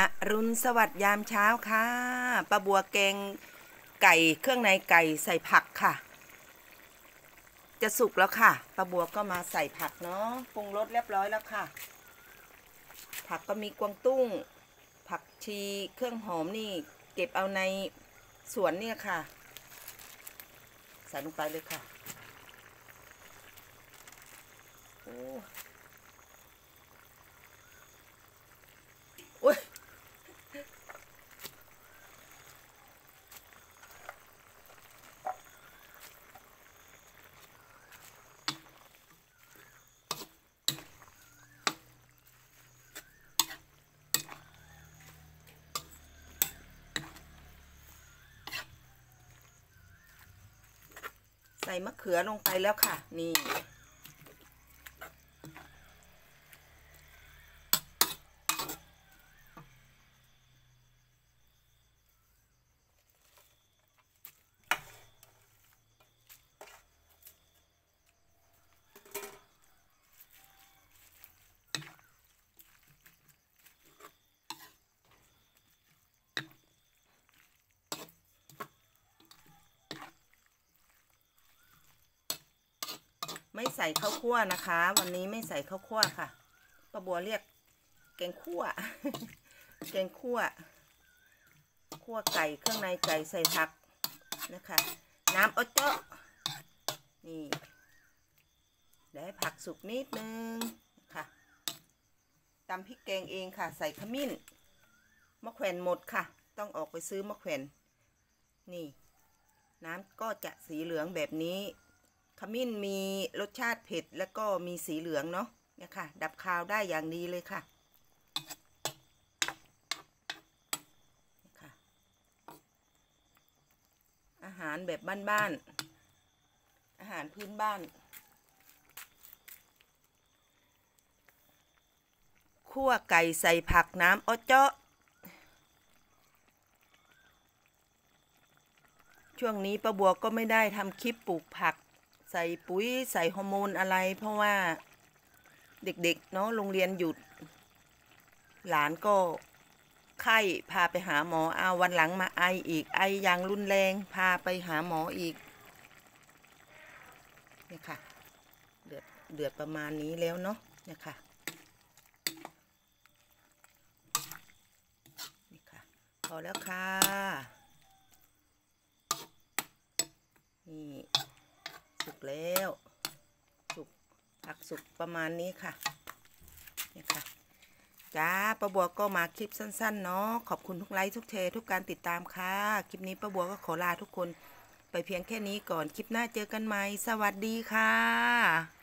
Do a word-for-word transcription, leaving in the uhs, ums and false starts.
อรุณสวัสดิ์ยามเช้าค่ะป้าบัวแกงไก่เครื่องในไก่ใส่ผักค่ะจะสุกแล้วค่ะป้าบัวก็มาใส่ผักเนาะปรุงรสเรียบร้อยแล้วค่ะผักก็มีกวางตุ้งผักชีเครื่องหอมนี่เก็บเอาในสวนเนี่ยค่ะใส่ลงไปเลยค่ะโอ้โอ้ยใส่มะเขือลงไปแล้วค่ะนี่ไม่ใส่ข้าวคั่วนะคะวันนี้ไม่ใส่ข้าวคั่วค่ะป้าบัวเรียกแกงคั่ว แกงคั่วคั่วไก่เครื่องในไก่ใส่ผักนะคะน้ำออโต้นี่เดี๋ยวให้ผักสุกนิดนึงค่ะตำพริกแกงเองค่ะใส่ขมิ้นมะแขวนหมดค่ะต้องออกไปซื้อมะแขวนนี่น้ำก็จะสีเหลืองแบบนี้ขมิ้นมีรสชาติเผ็ดแล้วก็มีสีเหลืองเนาะเนี่ยค่ะดับคาวได้อย่างดีเลยค่ะอาหารแบบบ้านๆอาหารพื้นบ้านคั่วไก่ใส่ผักน้ำอ้อเจาะช่วงนี้ป้าบัวก็ไม่ได้ทำคลิปปลูกผักใส่ปุ๋ยใส่ฮอร์โมนอะไรเพราะว่าเด็กๆเนาะโรงเรียนหยุดหลานก็ไข้พาไปหาหมอเอาวันหลังมาไออีกไออย่างรุนแรงพาไปหาหมออีกเนี่ยค่ะเดือดเดือดประมาณนี้แล้วเนาะเนี่ยค่ะนี่ค่ะพอแล้วค่ะนี่สุกแล้วสุกผักสุกประมาณนี้ค่ะเนี่ยค่ะจ้าป้าบัวก็มาคลิปสั้นๆเนาะขอบคุณทุกไลค์ทุกแชร์ทุกการติดตามค่ะคลิปนี้ป้าบัวก็ขอลาทุกคนไปเพียงแค่นี้ก่อนคลิปหน้าเจอกันใหม่สวัสดีค่ะ